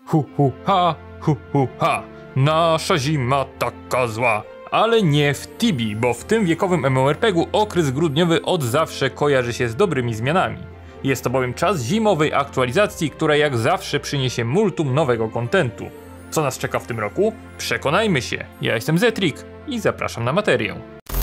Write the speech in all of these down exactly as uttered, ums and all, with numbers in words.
Hu hu ha, hu hu ha. Nasza zima taka zła. Ale nie w Tibie, bo w tym wiekowym MMORPG-u okres grudniowy od zawsze kojarzy się z dobrymi zmianami. Jest to bowiem czas zimowej aktualizacji, która jak zawsze przyniesie multum nowego kontentu. Co nas czeka w tym roku? Przekonajmy się. Ja jestem Zetrik i zapraszam na materiał.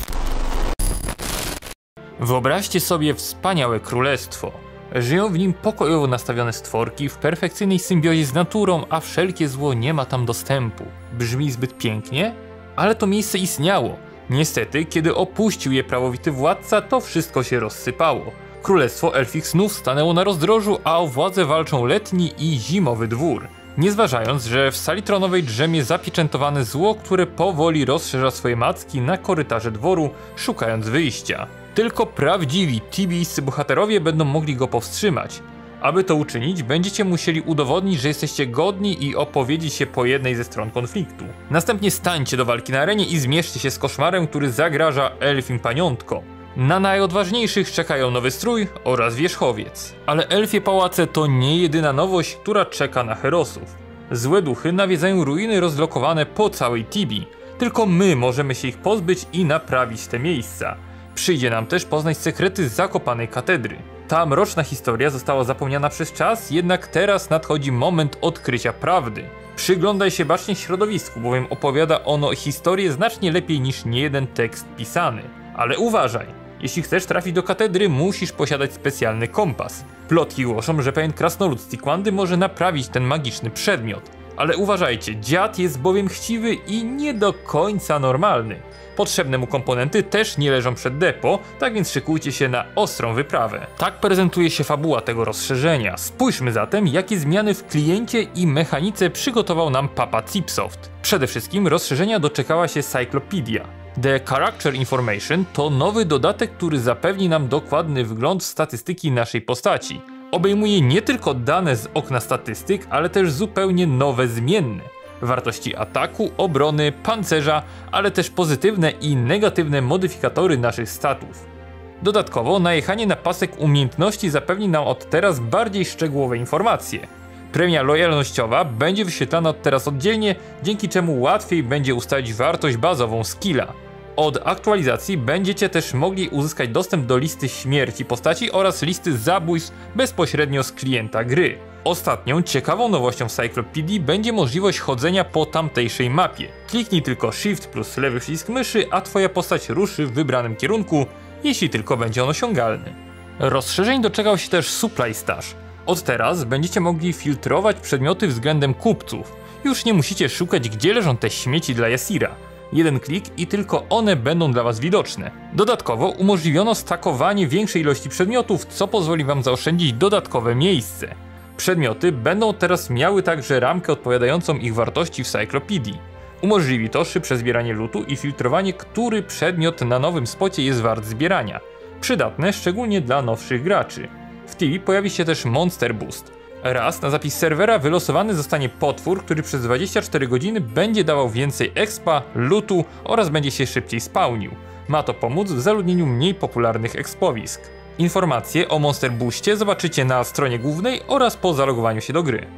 Wyobraźcie sobie wspaniałe królestwo. Żyją w nim pokojowo nastawione stworki w perfekcyjnej symbiozie z naturą, a wszelkie zło nie ma tam dostępu. Brzmi zbyt pięknie? Ale to miejsce istniało. Niestety, kiedy opuścił je prawowity władca, to wszystko się rozsypało. Królestwo Elfich Snów stanęło na rozdrożu, a o władzę walczą letni i zimowy dwór. Nie zważając, że w sali tronowej drzemie zapieczętowane zło, które powoli rozszerza swoje macki na korytarze dworu, szukając wyjścia. Tylko prawdziwi tibijscy bohaterowie będą mogli go powstrzymać. Aby to uczynić, będziecie musieli udowodnić, że jesteście godni i opowiedzieć się po jednej ze stron konfliktu. Następnie stańcie do walki na arenie i zmierzcie się z koszmarem, który zagraża elfim paniątkom. Na najodważniejszych czekają nowy strój oraz wierzchowiec. Ale elfie pałace to nie jedyna nowość, która czeka na herosów. Złe duchy nawiedzają ruiny rozlokowane po całej Tibii. Tylko my możemy się ich pozbyć i naprawić te miejsca. Przyjdzie nam też poznać sekrety zakopanej katedry. Ta mroczna historia została zapomniana przez czas, jednak teraz nadchodzi moment odkrycia prawdy. Przyglądaj się bacznie środowisku, bowiem opowiada ono historię znacznie lepiej niż niejeden tekst pisany. Ale uważaj, jeśli chcesz trafić do katedry, musisz posiadać specjalny kompas. Plotki głoszą, że pewien krasnolud z Tikwandy może naprawić ten magiczny przedmiot. Ale uważajcie, dziad jest bowiem chciwy i nie do końca normalny. Potrzebne mu komponenty też nie leżą przed depo, tak więc szykujcie się na ostrą wyprawę. Tak prezentuje się fabuła tego rozszerzenia. Spójrzmy zatem, jakie zmiany w kliencie i mechanice przygotował nam Papa Chipsoft. Przede wszystkim rozszerzenia doczekała się Cyclopedia. The Character Information to nowy dodatek, który zapewni nam dokładny wgląd w statystyki naszej postaci. Obejmuje nie tylko dane z okna statystyk, ale też zupełnie nowe zmienne. Wartości ataku, obrony, pancerza, ale też pozytywne i negatywne modyfikatory naszych statów. Dodatkowo najechanie na pasek umiejętności zapewni nam od teraz bardziej szczegółowe informacje. Premia lojalnościowa będzie wyświetlana od teraz oddzielnie, dzięki czemu łatwiej będzie ustalić wartość bazową skilla. Od aktualizacji będziecie też mogli uzyskać dostęp do listy śmierci postaci oraz listy zabójstw bezpośrednio z klienta gry. Ostatnią ciekawą nowością w Cyclopedii będzie możliwość chodzenia po tamtejszej mapie. Kliknij tylko Shift plus lewy przycisk myszy, a twoja postać ruszy w wybranym kierunku, jeśli tylko będzie on osiągalny. Rozszerzeń doczekał się też Supply Stash. Od teraz będziecie mogli filtrować przedmioty względem kupców. Już nie musicie szukać, gdzie leżą te śmieci dla Jasira. Jeden klik i tylko one będą dla was widoczne. Dodatkowo umożliwiono stakowanie większej ilości przedmiotów, co pozwoli wam zaoszczędzić dodatkowe miejsce. Przedmioty będą teraz miały także ramkę odpowiadającą ich wartości w Cyclopedii. Umożliwi to szybsze zbieranie lootu i filtrowanie, który przedmiot na nowym spocie jest wart zbierania. Przydatne szczególnie dla nowszych graczy. W Tibie pojawi się też Monster Boost. Raz na zapis serwera wylosowany zostanie potwór, który przez dwadzieścia cztery godziny będzie dawał więcej expa, lootu oraz będzie się szybciej spawnił. Ma to pomóc w zaludnieniu mniej popularnych expowisk. Informacje o Monster Boostie zobaczycie na stronie głównej oraz po zalogowaniu się do gry.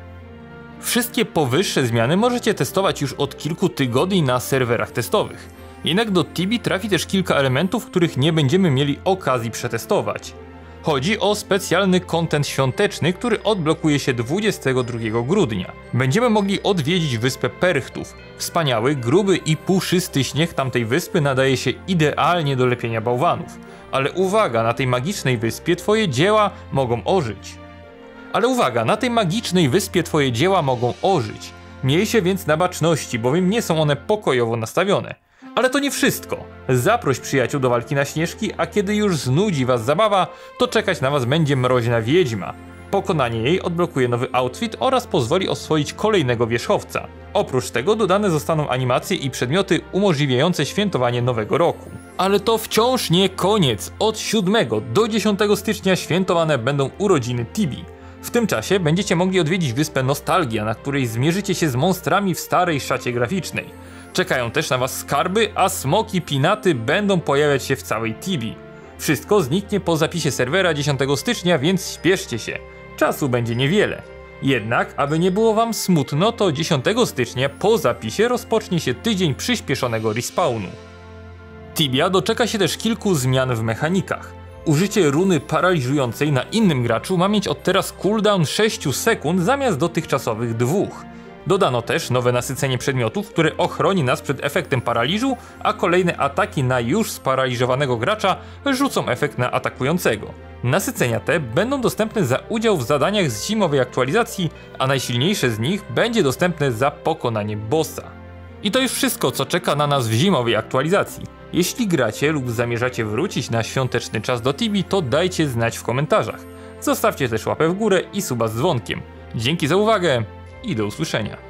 Wszystkie powyższe zmiany możecie testować już od kilku tygodni na serwerach testowych. Jednak do Tibie trafi też kilka elementów, których nie będziemy mieli okazji przetestować. Chodzi o specjalny content świąteczny, który odblokuje się dwudziestego drugiego grudnia. Będziemy mogli odwiedzić wyspę Perchtów. Wspaniały, gruby i puszysty śnieg tamtej wyspy nadaje się idealnie do lepienia bałwanów. Ale uwaga, na tej magicznej wyspie twoje dzieła mogą ożyć. Ale uwaga, na tej magicznej wyspie twoje dzieła mogą ożyć. Miej się więc na baczności, bowiem nie są one pokojowo nastawione. Ale to nie wszystko. Zaproś przyjaciół do walki na śnieżki, a kiedy już znudzi was zabawa, to czekać na was będzie mroźna wiedźma. Pokonanie jej odblokuje nowy outfit oraz pozwoli oswoić kolejnego wierzchowca. Oprócz tego dodane zostaną animacje i przedmioty umożliwiające świętowanie nowego roku. Ale to wciąż nie koniec. Od siódmego do dziesiątego stycznia świętowane będą urodziny Tibii. W tym czasie będziecie mogli odwiedzić wyspę Nostalgia, na której zmierzycie się z monstrami w starej szacie graficznej. Czekają też na was skarby, a smoki pinaty będą pojawiać się w całej Tibii. Wszystko zniknie po zapisie serwera dziesiątego stycznia, więc śpieszcie się. Czasu będzie niewiele. Jednak, aby nie było wam smutno, to dziesiątego stycznia po zapisie rozpocznie się tydzień przyspieszonego respawnu. Tibia doczeka się też kilku zmian w mechanikach. Użycie runy paraliżującej na innym graczu ma mieć od teraz cooldown sześć sekund zamiast dotychczasowych dwóch. Dodano też nowe nasycenie przedmiotów, które ochroni nas przed efektem paraliżu, a kolejne ataki na już sparaliżowanego gracza rzucą efekt na atakującego. Nasycenia te będą dostępne za udział w zadaniach z zimowej aktualizacji, a najsilniejsze z nich będzie dostępne za pokonanie bossa. I to już wszystko, co czeka na nas w zimowej aktualizacji. Jeśli gracie lub zamierzacie wrócić na świąteczny czas do Tibii, to dajcie znać w komentarzach. Zostawcie też łapę w górę i suba z dzwonkiem. Dzięki za uwagę i do usłyszenia.